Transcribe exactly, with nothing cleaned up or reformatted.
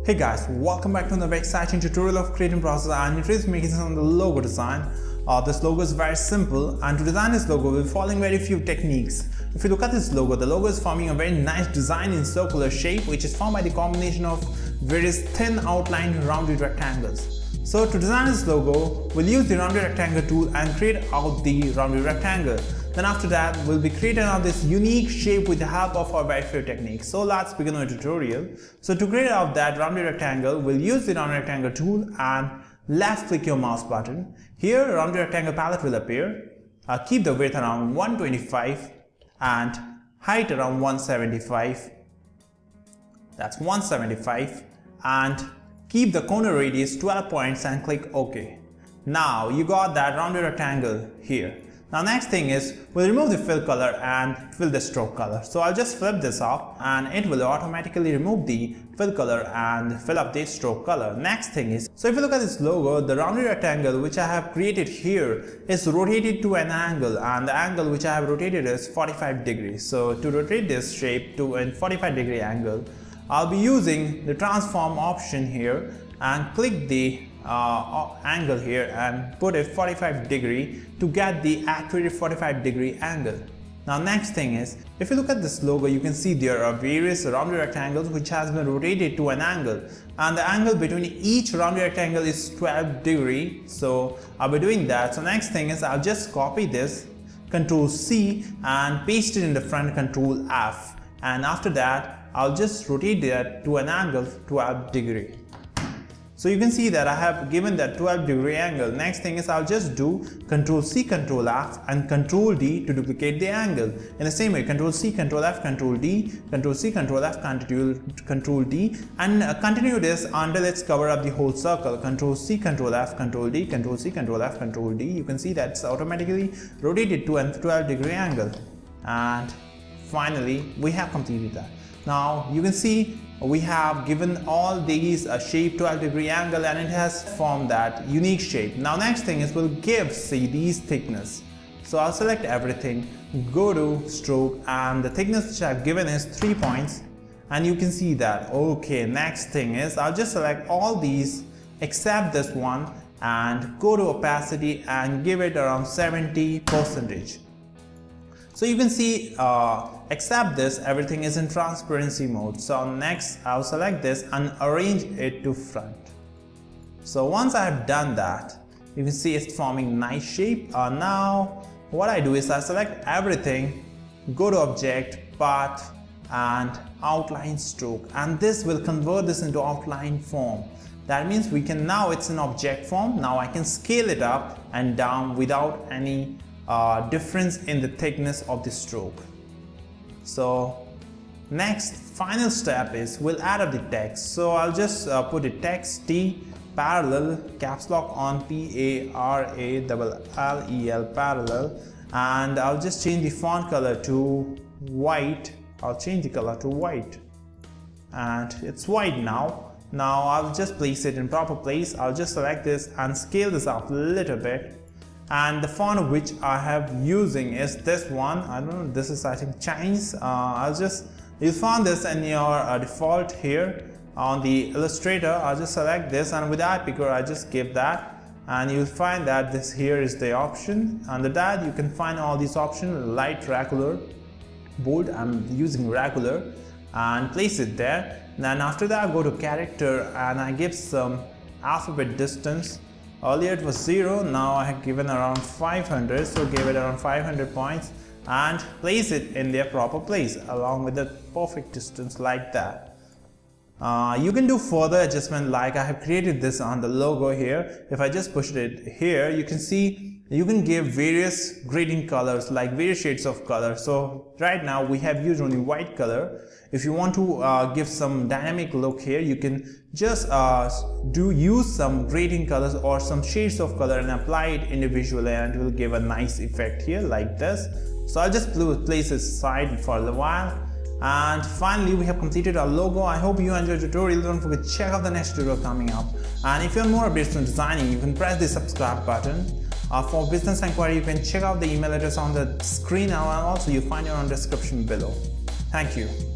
Hey guys, welcome back to another exciting tutorial of Creatnprocess, and today's making some the logo design. Uh, this logo is very simple, and to design this logo we're following very few techniques. If you look at this logo, the logo is forming a very nice design in circular shape, which is formed by the combination of various thin outlined rounded rectangles. So to design this logo, we'll use the rounded rectangle tool and create out the rounded rectangle. Then after that, we'll be creating out this unique shape with the help of our very few techniques. So let's begin our tutorial. So to create out that rounded rectangle, we'll use the rounded rectangle tool and left click your mouse button. Here, rounded rectangle palette will appear. Uh, keep the width around one twenty-five and height around one seventy-five. That's one seventy-five, and keep the corner radius twelve points and click OK. Now you got that rounded rectangle here. Now next thing is, we'll remove the fill color and fill the stroke color. So I'll just flip this up and it will automatically remove the fill color and fill up the stroke color. Next thing is, so if you look at this logo, the rounded rectangle which I have created here is rotated to an angle, and the angle which I have rotated is forty-five degrees. So to rotate this shape to a forty-five degree angle, I'll be using the transform option here and click the uh, angle here and put it forty-five degree to get the accurate forty-five degree angle. Now next thing is, if you look at this logo, you can see there are various rounded rectangles which has been rotated to an angle, and the angle between each rounded rectangle is twelve degree. So I'll be doing that. So next thing is, I'll just copy this, control C, and paste it in the front, control F, and after that I'll just rotate that to an angle twelve degree. So you can see that I have given that twelve degree angle. Next thing is, I'll just do control C, control F and control D to duplicate the angle. In the same way, control C, control F, control D, control C, control F, control D, and continue this until it's cover up the whole circle. control C, control F, control D, control C, control F, control D. You can see that it's automatically rotated to a twelve degree angle. And finally, we have completed that. Now you can see we have given all these a shape twelve degree angle, and it has formed that unique shape. Now next thing is, we'll give see these thickness. So I'll select everything, go to stroke, and the thickness which I've given is three points, and you can see that. Okay, next thing is, I'll just select all these except this one and go to opacity and give it around seventy percent. So you can see, uh, except this, everything is in transparency mode. So next, I'll select this and arrange it to front. So once I have done that, you can see it's forming nice shape. Uh, now, what I do is I select everything, go to object, path, and outline stroke, and this will convert this into outline form. That means we can now it's in object form. Now I can scale it up and down without any Uh, difference in the thickness of the stroke. So next final step is, we'll add up the text. So I'll just uh, put a text T parallel, caps lock on, P A R A L L E L, parallel, and I'll just change the font color to white. I'll change the color to white, and it's white now. Now I'll just place it in proper place. I'll just select this and scale this up a little bit. And the font of which I have using is this one. I don't know, this is I think Chinese. uh, I'll just you'll find this in your uh, default here on the Illustrator. I'll just select this, and with that picker I just give that, and you'll find that this here is the option. Under that you can find all these options: light, regular, bold. I'm using regular, and place it there. Then after that I go to character and I give some alphabet distance. Earlier it was zero, now I have given around five hundred, so give it around five hundred points and place it in their proper place along with the perfect distance like that. Uh, you can do further adjustment, like I have created this on the logo here. If I just push it here, you can see you can give various grading colors, like various shades of color. So right now we have used only white color. If you want to uh, give some dynamic look here, you can just uh, do use some grading colors or some shades of color and apply it individually, and it will give a nice effect here like this. So I'll just place it aside for a while. And finally, we have completed our logo. I hope you enjoyed the tutorial. Don't forget to check out the next tutorial coming up. And if you want more updates on designing, you can press the subscribe button. Uh, for business inquiry, you can check out the email address on the screen now, and also you find it on the description below. Thank you.